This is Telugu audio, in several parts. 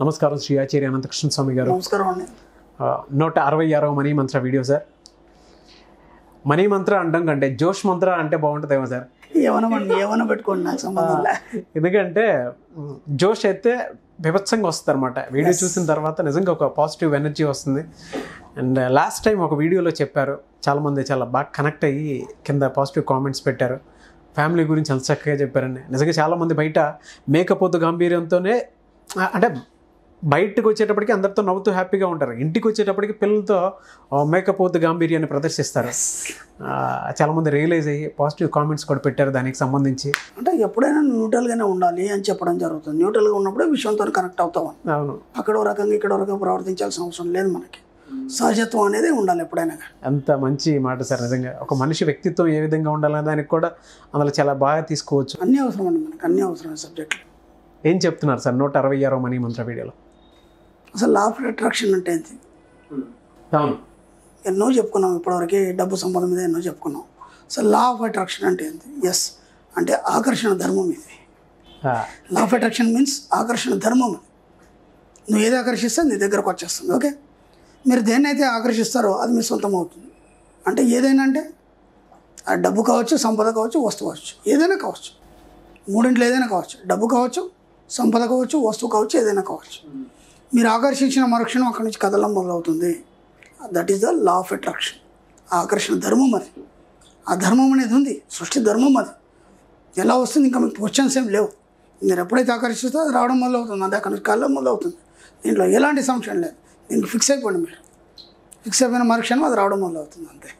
నమస్కారం శ్రీ ఆచార్య అనంతకృష్ణ స్వామి గారు. నమస్కారం అండి. 166వ money mantra video sir. Money mantra అంటాం కంటే జోష్ మంత్ర అంటే బాగుంటుందేమో సార్. ఏమన్నా పెట్టుకోండి, నాకు సంబంధం లే. ఎందుకంటే జోష్ అయితే విభత్సంగా వస్తుంది అనమాట. వీడియో చూసిన తర్వాత నిజంగా ఒక పాజిటివ్ ఎనర్జీ వస్తుంది. అండ్ లాస్ట్ టైం ఒక వీడియోలో చెప్పారు, చాలామంది చాలా బాగా కనెక్ట్ అయ్యి కింద పాజిటివ్ కామెంట్స్ పెట్టారు. ఫ్యామిలీ గురించి చాలా చక్కగా చెప్పారండి. నిజంగా చాలామంది బయట మేకపోతు గాంభీర్యంతోనే, అంటే బయటకు వచ్చేటప్పటికి అందరితో నవ్వుతూ హ్యాపీగా ఉంటారు, ఇంటికి వచ్చేటప్పటికి పిల్లలతో మేకపోతు గాంభీర్యాన్ని ప్రదర్శిస్తారు. చాలామంది రియలైజ్ అయ్యి పాజిటివ్ కామెంట్స్ కూడా పెట్టారు దానికి సంబంధించి. అంటే ఎప్పుడైనా న్యూట్రల్గానే ఉండాలి అని చెప్పడం జరుగుతుంది. న్యూట్రల్గా ఉన్నప్పుడే విషయంతో కనెక్ట్ అవుతాం. అవును, అక్కడ రకంగా ఇక్కడ రకంగా ప్రవర్తించాల్సిన అవసరం లేదు. మనకి సహజత్వం అనేది ఉండాలి ఎప్పుడైనా. అంత మంచి మాట సార్. నిజంగా ఒక మనిషి వ్యక్తిత్వం ఏ విధంగా ఉండాలనే దానికి కూడా అందులో చాలా బాగా తీసుకోవచ్చు. అన్నీ అవసరం అండి, మనకి అన్నీ అవసరమైన సబ్జెక్టులు. ఏం చెప్తున్నారు సార్ 166వ మనీ మంత్ర వీడియోలో? అసలు లా ఆఫ్ అట్రాక్షన్ అంటే ఏంటి? అవును, ఎన్నో చెప్పుకున్నాం ఇప్పటివరకు, డబ్బు సంపద మీద ఎన్నో చెప్పుకున్నాం. అసలు లా ఆఫ్ అట్రాక్షన్ అంటే ఏంటి? ఎస్ అంటే ఆకర్షణ ధర్మం ఇది. లా ఆఫ్ అట్రాక్షన్ మీన్స్ ఆకర్షణ ధర్మం. నువ్వు ఏది ఆకర్షిస్తే నీ దగ్గరకు వచ్చేస్తుంది. ఓకే, మీరు దేన్నైతే ఆకర్షిస్తారో అది మీ సొంతం అవుతుంది. అంటే ఏదైనా, అంటే ఆ డబ్బు కావచ్చు, సంపద కావచ్చు, వస్తువు కావచ్చు, ఏదైనా కావచ్చు. మూడింట్లో ఏదైనా కావచ్చు. డబ్బు కావచ్చు, సంపద కావచ్చు, వస్తువు కావచ్చు, ఏదైనా కావచ్చు. మీరు ఆకర్షించిన మరుక్షణం అక్కడి నుంచి కదలడం మొదలవుతుంది. That is the law of attraction. ఆకర్షణ ధర్మం అది. ఆ ధర్మం అనేది ఉంది, సృష్టి ధర్మం అది. ఎలా వస్తుంది ఇంకా మీకు క్వశ్చన్స్ ఏం లేవు. మీరు ఎప్పుడైతే ఆకర్షిస్తే అది రావడం మొదలవుతుంది, అది అక్కడి నుంచి కదలడం మొదలవుతుంది. దీంట్లో ఎలాంటి సంశయం లేదు. దీనికి ఫిక్స్ అయిపోండి. మీరు ఫిక్స్ అయిపోయిన మరుక్షణం అది రావడం మొదలవుతుంది, అంతే.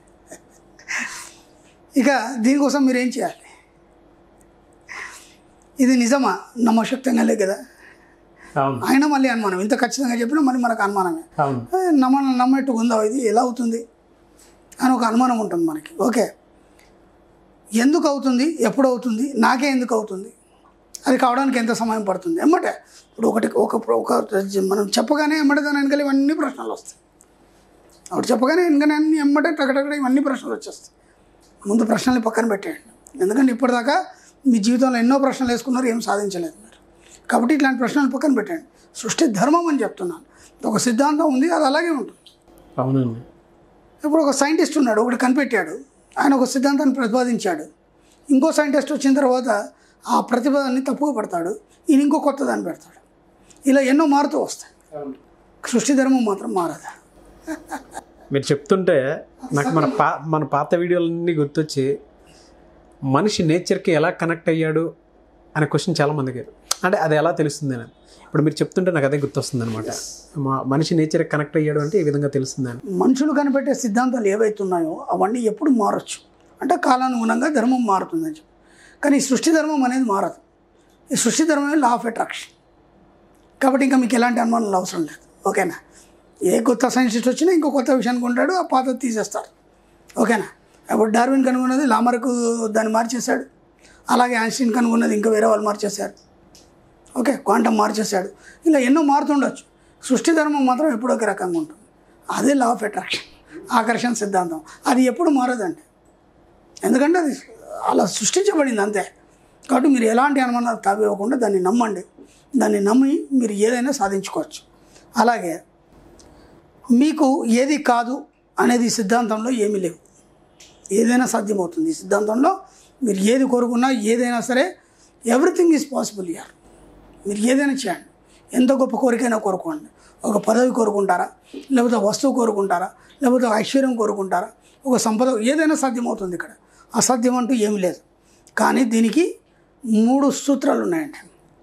ఇక దీనికోసం మీరు ఏం చేయాలి? ఇది నిజమా? నమ్మశక్తంగా లేదు కదా. అయినా మళ్ళీ అనుమానం. ఇంత ఖచ్చితంగా చెప్పినా మళ్ళీ మనకు అనుమానమే. నమ్మేట్టుగా ఉందా, ఇది ఎలా అవుతుంది అని ఒక అనుమానం ఉంటుంది మనకి. ఓకే, ఎందుకు అవుతుంది, ఎప్పుడు అవుతుంది, నాకే ఎందుకు అవుతుంది, అది కావడానికి ఎంత సమయం పడుతుంది? ఎమ్మటే ఇప్పుడు ఒక మనం చెప్పగానే ఎమ్మటే దాని వెనకాల ఇవన్నీ ప్రశ్నలు వస్తాయి. అప్పుడు చెప్పగానే వెనకనే అన్ని ఎమ్మటే టకటక్కడ ఇవన్నీ ప్రశ్నలు వచ్చేస్తాయి. ముందు ప్రశ్నల్ని పక్కన పెట్టేయండి. ఎందుకంటే ఇప్పటిదాకా మీ జీవితంలో ఎన్నో ప్రశ్నలు వేసుకున్నారు, ఏం సాధించలేదు మీరు. కాబట్టి ఇట్లాంటి ప్రశ్నలు పక్కన పెట్టండి. సృష్టి ధర్మం అని చెప్తున్నాను. ఒక సిద్ధాంతం ఉంది, అది అలాగే ఉంటుంది. అవునండి. ఇప్పుడు ఒక సైంటిస్ట్ ఉన్నాడు, ఒకటి కనిపెట్టాడు, ఆయన ఒక సిద్ధాంతాన్ని ప్రతిపాదించాడు. ఇంకో సైంటిస్ట్ వచ్చిన తర్వాత ఆ ప్రతిపాదనని తప్పుగా పడతాడు, ఈయన ఇంకో కొత్త దాన్ని పెడతాడు. ఇలా ఎన్నో మారుతూ వస్తాయి. సృష్టి ధర్మం మాత్రం మారదా? మీరు చెప్తుంటే నాకు మన పాత వీడియోలన్నీ గుర్తొచ్చి, మనిషి నేచర్కి ఎలా కనెక్ట్ అయ్యాడు అనే క్వశ్చన్ చాలామందికి, అంటే అది ఎలా తెలుస్తుంది అని. ఇప్పుడు మీరు చెప్తుంటే నాకు అదే గుర్తొస్తుంది అనమాట. మనిషి నేచర్కి కనెక్ట్ అయ్యాడు అంటే ఈ విధంగా తెలుస్తుంది అని. మనుషులు కనిపెట్టే సిద్ధాంతాలు ఏవైతున్నాయో అవన్నీ ఎప్పుడు మారచ్చు, అంటే కాలానుగుణంగా ధర్మం మారుతుందని చెప్పి. కానీ ఈ సృష్టి ధర్మం అనేది మారదు. ఈ సృష్టి ధర్మమే లా ఆఫ్ అట్రాక్షన్. కాబట్టి ఇంకా మీకు ఎలాంటి అనుమానాలు అవసరం లేదు. ఓకేనా? ఏ కొత్త సైంటిస్ట్ వచ్చినా ఇంకో కొత్త విషయాన్ని కొంటాడు, ఆ పాతది తీసేస్తారు. ఓకేనా? అప్పుడు డార్విన్ కనుగొన్నది లామర్కు దాన్ని మార్చేశాడు. అలాగే ఐన్స్టీన్ కనుగొన్నది ఇంకా వేరే వాళ్ళు మార్చేశారు. ఓకే, క్వాంటమ్ మార్చేశాడు. ఇలా ఎన్నో మారుతుండొచ్చు. సృష్టి ధర్మం మాత్రం ఎప్పుడో ఒక రకంగా ఉంటుంది. అదే లా ఆఫ్ అట్రాక్షన్, ఆకర్షణ సిద్ధాంతం. అది ఎప్పుడు మారదండి, ఎందుకంటే అది అలా సృష్టించబడింది అంతే. కాబట్టి మీరు ఎలాంటి అనుమానాలు తావివ్వకుండా దాన్ని నమ్మండి. దాన్ని నమ్మి మీరు ఏదైనా సాధించుకోవచ్చు. అలాగే మీకు ఏది కాదు అనేది ఈ సిద్ధాంతంలో ఏమీ లేవు. ఏదైనా సాధ్యమవుతుంది ఈ సిద్ధాంతంలో. మీరు ఏది కోరుకున్నా, ఏదైనా సరే, ఎవ్రీథింగ్ ఈజ్ పాసిబుల్ ఇయర్. మీరు ఏదైనా చేయండి. ఎంత గొప్ప కోరికైనా కోరుకోండి. ఒక పదవి కోరుకుంటారా, లేకపోతే వస్తువు కోరుకుంటారా, లేకపోతే ఐశ్వర్యం కోరుకుంటారా, ఒక సంపద, ఏదైనా సాధ్యమవుతుంది. ఇక్కడ అసాధ్యం అంటూ ఏమీ లేదు. కానీ దీనికి 3 సూత్రాలు ఉన్నాయండి.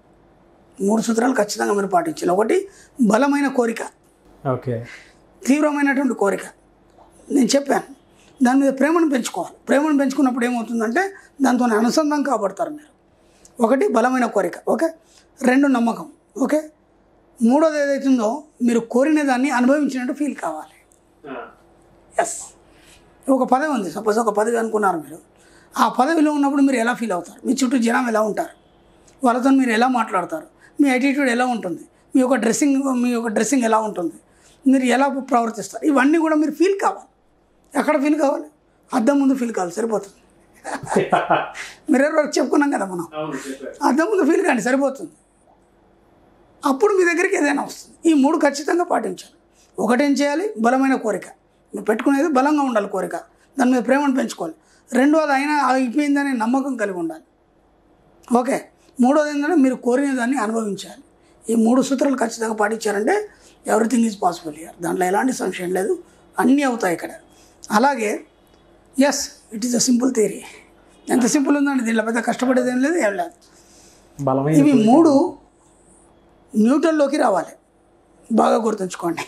3 సూత్రాలు ఖచ్చితంగా మీరు పాటించాలి. ఒకటి, బలమైన కోరిక. ఓకే, తీవ్రమైనటువంటి కోరిక. నేను చెప్పాను, దాని మీద ప్రేమను పెంచుకోవాలి. ప్రేమను పెంచుకున్నప్పుడు ఏమవుతుందంటే దాంతో అనుసంధానం కాబడతారు మీరు. ఒకటి బలమైన కోరిక. ఓకే, 2 నమ్మకం. ఓకే, 3వది ఏదైతుందో మీరు కోరిన దాన్ని అనుభవించినట్టు ఫీల్ కావాలి. ఎస్, ఒక పదవి ఉంది, సపోజ్ ఒక పదవి అనుకున్నారు మీరు. ఆ పదవిలో ఉన్నప్పుడు మీరు ఎలా ఫీల్ అవుతారు? మీ చుట్టూ జనం ఎలా ఉంటారు? వాళ్ళతో మీరు ఎలా మాట్లాడతారు? మీ యాటిట్యూడ్ ఎలా ఉంటుంది? మీ యొక్క డ్రెస్సింగ్ ఎలా ఉంటుంది? మీరు ఎలా ప్రవర్తిస్తారు? ఇవన్నీ కూడా మీరు ఫీల్ కావాలి. ఎక్కడ ఫీల్ కావాలి? అద్దం ముందు ఫీల్ కావాలి, సరిపోతుంది. మిర్రర్ వర్క్ చెప్పుకున్నాం కదా మనం. అద్దం ముందు ఫీల్ కానీ సరిపోతుంది. అప్పుడు మీ దగ్గరికి ఏదైనా వస్తుంది. ఈ 3 ఖచ్చితంగా పాటించాలి. ఒకటేం చేయాలి, బలమైన కోరిక. మీరు పెట్టుకునేది బలంగా ఉండాలి కోరిక, దాని మీద ప్రేమను పెంచుకోవాలి. రెండోది అయినా అయిపోయిందనే నమ్మకం కలిగి ఉండాలి. ఓకే. మూడోది ఏంటంటే మీరు కోరిన దాన్ని అనుభవించాలి. ఈ 3 సూత్రాలు ఖచ్చితంగా పాటించారంటే ఎవ్రీథింగ్ ఈజ్ పాసిబుల్ ఇయర్. దాంట్లో ఎలాంటి సంశయం లేదు, అన్నీ అవుతాయి ఇక్కడ. అలాగే yes, it is a simple theory. ఎంత సింపుల్ ఉందండి, దీంట్లో పెద్ద కష్టపడేది ఏం లేదు, ఏం లేదు. ఇవి 3 న్యూట్రల్లోకి రావాలి. బాగా గుర్తుంచుకోండి.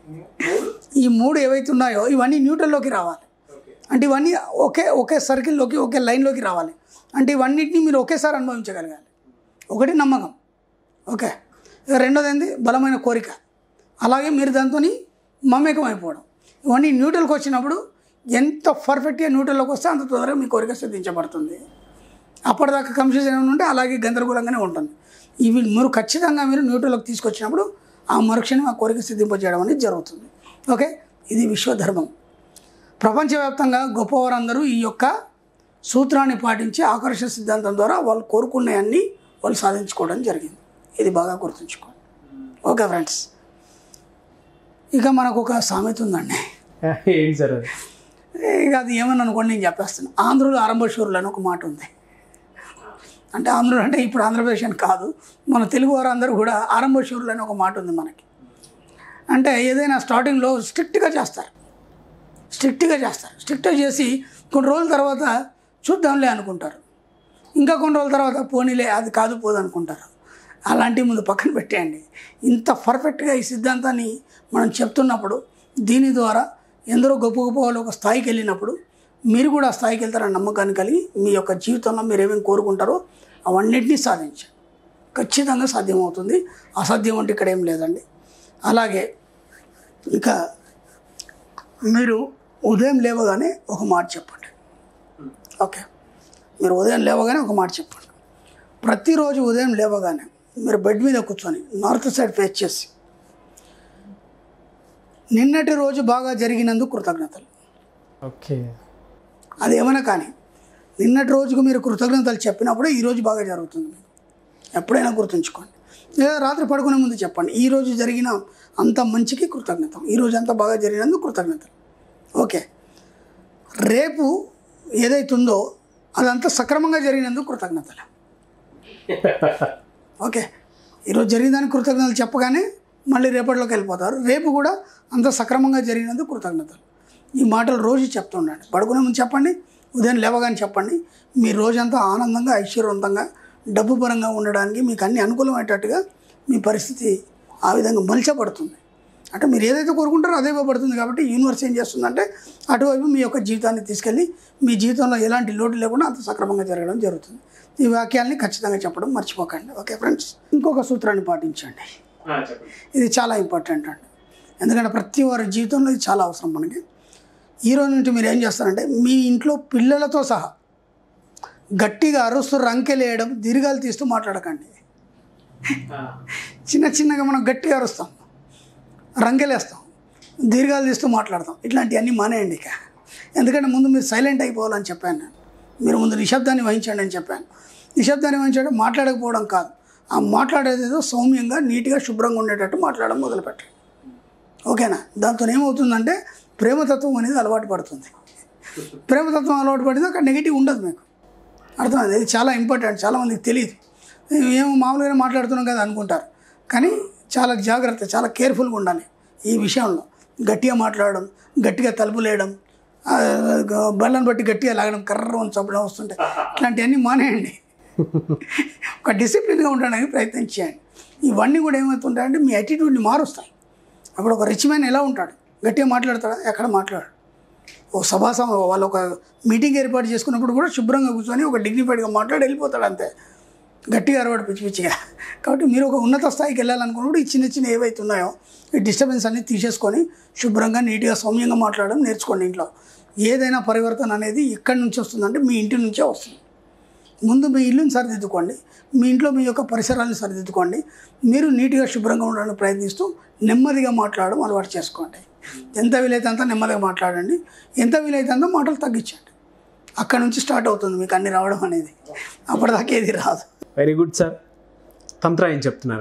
ఈ 3 ఏవైతే ఉన్నాయో ఇవన్నీ న్యూట్రల్లోకి రావాలి. అంటే ఇవన్నీ ఒకే సర్కిల్లోకి, ఒకే లైన్లోకి రావాలి. అంటే ఇవన్నిటిని మీరు ఒకేసారి అనుభవించగలగాలి. ఒకటి నమ్మకం, ఓకే. రెండోది ఏంది, బలమైన కోరిక. అలాగే మీరు దాంతో మమేకం అయిపోవడం. ఇవన్నీ న్యూట్రల్కి వచ్చినప్పుడు ఎంత పర్ఫెక్ట్గా న్యూట్రల్లోకి వస్తే అంత తొందరగా మీ కోరిక సిద్ధించబడుతుంది. అప్పటిదాకా కన్ఫ్యూజన్ ఏమైనా ఉంటే అలాగే గందరగోళంగానే ఉంటుంది. ఇవి మీరు ఖచ్చితంగా మీరు న్యూట్రల్లోకి తీసుకొచ్చినప్పుడు ఆ మరుక్షణం ఆ కోరిక సిద్ధింపజేయడం అనేది జరుగుతుంది. ఓకే. ఇది విశ్వధర్మం. ప్రపంచవ్యాప్తంగా గొప్పవారందరూ ఈ యొక్క సూత్రాన్ని పాటించి ఆకర్షణ సిద్ధాంతం ద్వారా వాళ్ళు కోరుకునేవన్నీ వాళ్ళు సాధించుకోవడం జరిగింది. ఇది బాగా గుర్తుంచుకోండి. ఓకే ఫ్రెండ్స్, ఇక మనకు ఒక సామెత ఉందండి. ఏంటి సార్ అది? ఇక అది ఏమని అనుకోండి, నేను చెప్పేస్తాను. ఆంధ్రులు ఆరంభశూరులు అని ఒక మాట ఉంది. అంటే ఆంధ్రులు అంటే ఇప్పుడు ఆంధ్రప్రదేశ్ అని కాదు, మన తెలుగు వారందరూ కూడా ఆరంభశూరులు అని ఒక మాట ఉంది మనకి. అంటే ఏదైనా స్టార్టింగ్లో స్ట్రిక్ట్గా చేస్తారు. స్ట్రిక్ట్గా చేసి కొన్ని రోజుల తర్వాత చూద్దాంలే అనుకుంటారు. ఇంకా కొన్ని రోజుల తర్వాత పోనీలే అది కాదు పోదు అనుకుంటారు. అలాంటివి ముందు పక్కన పెట్టేయండి. ఇంత పర్ఫెక్ట్గా ఈ సిద్ధాంతాన్ని మనం చెప్తున్నప్పుడు, దీని ద్వారా ఎందరో గొప్ప గొప్ప వాళ్ళు ఒక స్థాయికి వెళ్ళినప్పుడు మీరు కూడా ఆ స్థాయికి వెళ్తారని నమ్మకాన్ని కలిగి మీ యొక్క జీవితంలో మీరు ఏమేమి కోరుకుంటారో అవన్నిటినీ సాధించండి. ఖచ్చితంగా సాధ్యమవుతుంది. అసాధ్యం అంటే ఇక్కడ ఏం లేదండి. అలాగే ఇక మీరు ఉదయం లేవగానే ఒక మాట చెప్పండి. ఓకే, మీరు ఉదయం లేవగానే ఒక మాట చెప్పండి. ప్రతిరోజు ఉదయం లేవగానే మీరు బెడ్ మీద కూర్చొని నార్త్ సైడ్ ఫేస్ చేసి, నిన్నటి రోజు బాగా జరిగినందుకు కృతజ్ఞతలు. ఓకే. అది ఏమైనా కానీ నిన్నటి రోజుకు మీరు కృతజ్ఞతలు చెప్పినప్పుడే ఈరోజు బాగా జరుగుతుంది. మీకు ఎప్పుడైనా గుర్తుంచుకోండి. లేదా రాత్రి పడుకునే ముందు చెప్పండి, ఈరోజు జరిగిన అంత మంచికి కృతజ్ఞతలు, ఈరోజు అంత బాగా జరిగినందుకు కృతజ్ఞతలు. ఓకే. రేపు ఏదైతుందో అదంతా సక్రమంగా జరిగినందుకు కృతజ్ఞతలు. ఓకే. ఈరోజు జరిగిన కృతజ్ఞతలు చెప్పగానే మళ్ళీ రేపటిలోకి వెళ్ళిపోతారు. రేపు కూడా అంత సక్రమంగా జరిగినందుకు కృతజ్ఞతలు. ఈ మాటలు రోజు చెప్తుండండి. పడుకునే ముందు చెప్పండి, ఉదయం లేవగానే చెప్పండి. మీ రోజంతా ఆనందంగా, ఐశ్వర్యవంతంగా, డబ్బు పరంగా ఉండడానికి మీకు అన్ని అనుకూలమయ్యేటట్టుగా మీ పరిస్థితి ఆ విధంగా మలిచబడుతుంది. అంటే మీరు ఏదైతే కోరుకుంటారో అదే పడుతుంది. కాబట్టి యూనివర్స్ ఏం చేస్తుందంటే అటువైపు మీ యొక్క జీవితాన్ని తీసుకెళ్ళి మీ జీవితంలో ఎలాంటి లోటు లేకుండా అంత సక్రమంగా జరగడం జరుగుతుంది. ఈ వాక్యాలని ఖచ్చితంగా చెప్పడం మర్చిపోకండి. ఓకే ఫ్రెండ్స్, ఇంకొక సూత్రాన్ని పాటించండి. ఇది చాలా ఇంపార్టెంట్ అండి. ఎందుకంటే ప్రతి వారి జీవితంలో ఇది చాలా అవసరం మనకి. ఈరోజు నుంచి మీరు ఏం చేస్తారంటే మీ ఇంట్లో పిల్లలతో సహా గట్టిగా అరుస్తూ రంకెలేయడం, దీర్ఘాలు తీస్తూ మాట్లాడకండి. చిన్నగా మనం గట్టిగా అరుస్తాం, రంకెలేస్తాం, దీర్ఘాలు తీస్తూ మాట్లాడతాం. ఇట్లాంటివన్నీ మానేయండి ఇక. ఎందుకంటే ముందు మీరు సైలెంట్ అయిపోవాలని చెప్పాను నేను. మీరు ముందు నిశ్శబ్దాన్ని వహించండి అని చెప్పాను. నిశ్శబ్దాన్ని వహించడం మాట్లాడకపోవడం కాదు, ఆ మాట్లాడేదేదో సౌమ్యంగా, నీట్గా, శుభ్రంగా ఉండేటట్టు మాట్లాడడం మొదలుపెట్టండి. ఓకేనా? దాంతో ఏమవుతుందంటే ప్రేమతత్వం అనేది అలవాటు పడుతుంది. ప్రేమతత్వం అలవాటు పడితే అక్కడ నెగిటివ్ ఉండదు. మీకు అర్థమైంది? ఇది చాలా ఇంపార్టెంట్. చాలామందికి తెలియదు. ఏమో మామూలుగానే మాట్లాడుతున్నాం కదా అనుకుంటారు. కానీ చాలా జాగ్రత్త, చాలా కేర్ఫుల్గా ఉండాలి ఈ విషయంలో. గట్టిగా మాట్లాడడం, గట్టిగా తలుపులేయడం, బల్లను బట్టి గట్టిగా లాగడం, కర్రని చప్పడం వస్తుంటాయి. ఇట్లాంటివన్నీ మానేయండి. ఒక డిసిప్లిన్గా ఉండడానికి ప్రయత్నం చేయండి. ఇవన్నీ కూడా ఏమవుతుంటాయంటే మీ యాటిట్యూడ్ని మారుస్తాయి. అప్పుడు ఒక రిచ్ మ్యాన్ ఎలా ఉంటాడు? గట్టిగా మాట్లాడతాడా? ఎక్కడ మాట్లాడు. ఓ వాళ్ళు ఒక మీటింగ్ ఏర్పాటు చేసుకున్నప్పుడు కూడా శుభ్రంగా కూర్చొని ఒక డిగ్నిఫైడ్గా మాట్లాడి వెళ్ళిపోతాడు అంతే. గట్టిగా అరవాడు పిచ్చిగా. కాబట్టి మీరు ఒక ఉన్నత స్థాయికి వెళ్ళాలనుకున్నప్పుడు ఈ చిన్న ఏవైతే ఉన్నాయో ఈ డిస్టర్బెన్స్ అన్ని తీసేసుకొని శుభ్రంగా, నీట్గా, సౌమ్యంగా మాట్లాడడం నేర్చుకోండి. ఇంట్లో ఏదైనా పరివర్తన అనేది ఎక్కడి నుంచి వస్తుందంటే మీ ఇంటి నుంచే వస్తుంది. ముందు మీ ఇల్లుని సరిదిద్దుకోండి, మీ ఇంట్లో మీ యొక్క పరిసరాలను సరిదిద్దుకోండి. మీరు నీట్గా, శుభ్రంగా ఉండడానికి ప్రయత్నిస్తూ నెమ్మదిగా మాట్లాడడం అలవాటు చేసుకోండి. ఎంత వీలైతే అంత నెమ్మదిగా మాట్లాడండి, ఎంత వీలైతే అంత మాటలు తగ్గించండి. అక్కడ నుంచి స్టార్ట్ అవుతుంది మీకు అన్ని రావడం అనేది. అప్పటిదాకా ఏది రాదు. Very good sir. తంత్ర ఏం చెప్తున్నారు?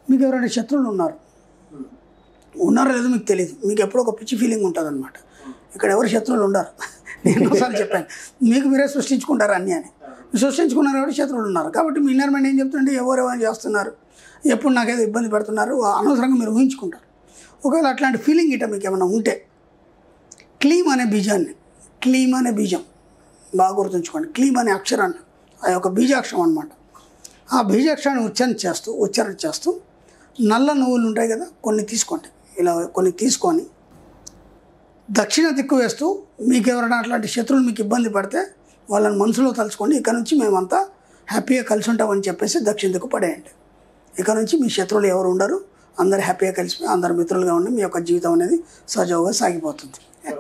మీకు ఎవరైనా శత్రువులు ఉన్నారో లేదో మీకు తెలియదు. మీకు ఎప్పుడో ఒక పిచ్చి ఫీలింగ్ ఉంటుంది అనమాట. ఇక్కడ ఎవరు శత్రువులు ఉండరు. నేను ఎన్నోసార్లు చెప్పాను, మీకు మీరే సృష్టించుకుంటారు అన్నీ అని. సృష్టించుకున్నారు కాబట్టి శత్రువులు ఉన్నారు. కాబట్టి మీ ఇన్నర్ మైండ్ ఏం చెప్తుంటే ఎవరెవరు చేస్తున్నారు, ఎప్పుడు నాకేదో ఇబ్బంది పెడుతున్నారు, అనవసరంగా మీరు ఊహించుకుంటారు. ఒకవేళ అట్లాంటి ఫీలింగ్ ఇట మీకు ఏమైనా ఉంటే క్లీమ్ అనే బీజం బాగా గుర్తుంచుకోండి. క్లీమ్ అనే అక్షరాన్ని, ఆ యొక్క బీజాక్షరం అనమాట. ఆ బీజాక్షరాన్ని ఉచ్చారణ చేస్తూ నల్ల నువ్వులు ఉంటాయి కదా, కొన్ని తీసుకోండి. ఇలా కొన్ని తీసుకొని దక్షిణ దిక్కు వేస్తూ, మీకు ఎవరైనా అట్లాంటి శత్రువులు మీకు ఇబ్బంది పడితే వాళ్ళని మనసులో తలుచుకోండి. ఇక నుంచి మేమంతా హ్యాపీగా కలిసి ఉంటామని చెప్పేసి దక్షిణ దిక్కు పడేయండి. ఇక నుంచి మీ శత్రువులు ఎవరు ఉండరు, అందరు హ్యాపీగా కలిసిపోయి అందరు మిత్రులుగా ఉండి మీ యొక్క జీవితం అనేది సజావుగా సాగిపోతుంది.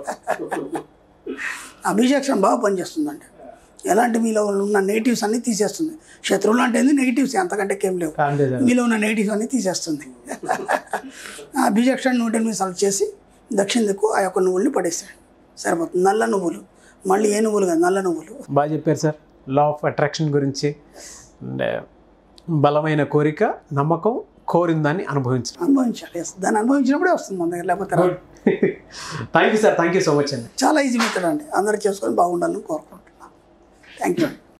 ఆ బీజాక్షరం బాగా పనిచేస్తుందండి. ఎలాంటి మీలో ఉన్న నెగిటివ్స్ అన్నీ తీసేస్తుంది. శత్రువులు అంటే ఏంది, నెగిటివ్స్, అంతకంటే ఏం లేవు. మీలో ఉన్న నెగిటివ్స్ అన్నీ తీసేస్తుంది. ఆ బీజాక్షరాన్ని 108 సార్లు చేసి దక్షిణ దిక్కు ఆ యొక్క నువ్వుల్ని పడేస్తాడు, సరిపోతుంది. నల్ల నువ్వులు, మళ్ళీ ఏ నువ్వులు కాదు, నల్ల నువ్వులు. బాగా చెప్పారు సార్. లా ఆఫ్ అట్రాక్షన్ గురించి, అండ్ బలమైన కోరిక, నమ్మకం, కోరిన దాన్ని అనుభవించాలి. దాన్ని అనుభవించినప్పుడే వస్తుంది మన దగ్గర, లేకపోతే thank you sir, thank you so much అండి. చాలా ఈజీ మెథడ్ అండి. అందరూ చేసుకొని బాగుండాలని కోరుకుంటున్నాను. Thank you.